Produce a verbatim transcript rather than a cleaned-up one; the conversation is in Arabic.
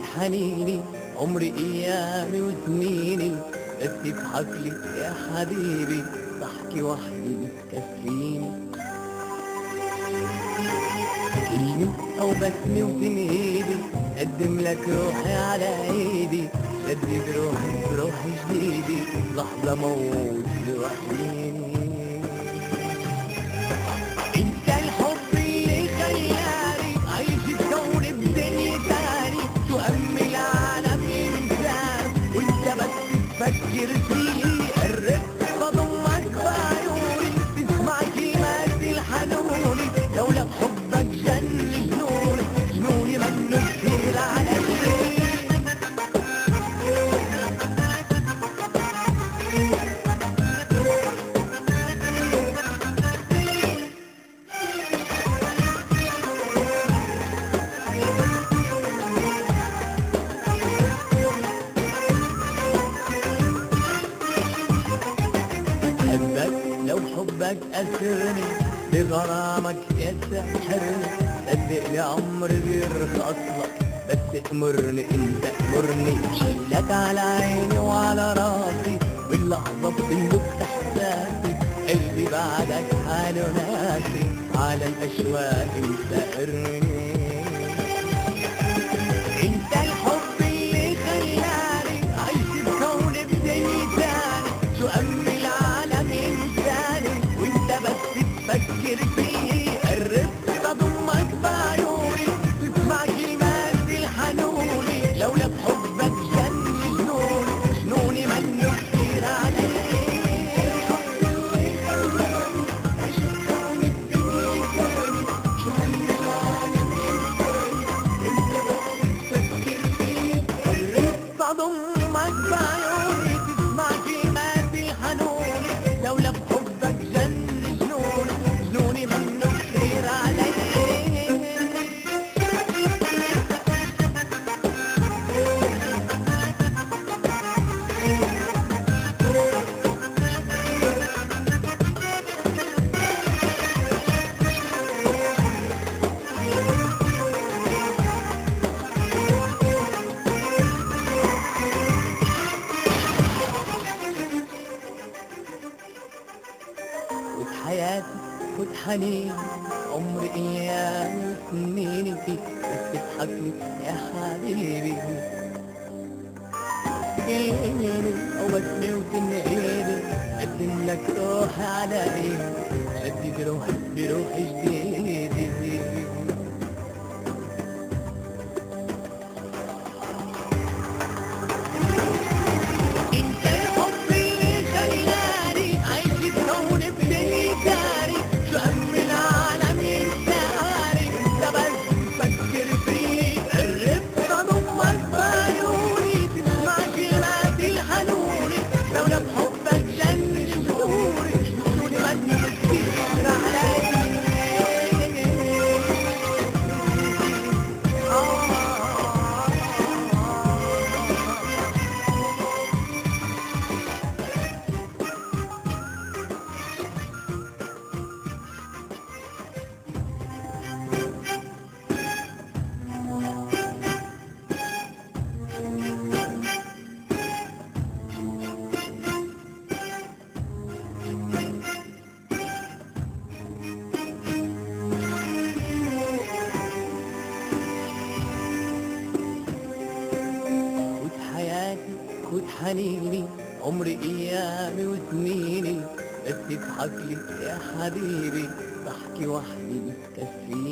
حنيني عمري ايامي وسنيني بس تضحك لي يا حبيبي ضحكي وحدي بتكفيني كلمة او بسمة وبين ايدي قدم لك روحي على ايدي جدد روحي بروح جديدي لحظة موت لوحديني انت الحب اللي خيالي عايش الكون بدنيا تاني تؤمل العالم انسان وانت بس تفكر فيه الرق بضمك بعيوني تسمع كلمات الحنوني لولا بحبك جن جنوني جنوني منه كتير على الشيء لو حبك أسرني بغرامك يسحرني صدقني عمري بيرخص لك بس تأمرني انت تأمرني شيلك على عيني وعلى راسي واللحظة بتندب احساسي قلبي بعدك حاله ناسي على الأشواق مسافرني انت الحب اللي خلاني عايش بكون بدنيا تاني شو أمي العالم إنساني وانت بس تفكر فيه الرفق بضمك بعيوني تسمع كلمات الحنوني لولا بحبك جن جنوني جنوني منه كتير علي بضمك بعيوني تسمع كلمات الحنوني لولا بحبك جن جنوني جنوني منه كتير علي خد حياتي خد حنيني عمري ايامي وسنيني فيك بس تضحك لي يا حبيبي كلمني او بسمة وتنقيني قدم لك روحي على ايدي جدد روحي بروح جديدي انت الحب اللي خلاني عايش الكون بدنيا تاني شو هم العالم ينساني انت بس تفكر فيه الرفق بضمك بعيوني تسمع كلمات الحنوني لولا بحبك جن جنوني جنوني منه كتير علي خد حياتي خد حنيني عمري ايامي وسنيني بس تضحك لي يا حبيبي ضحكي وحدي بتكفيني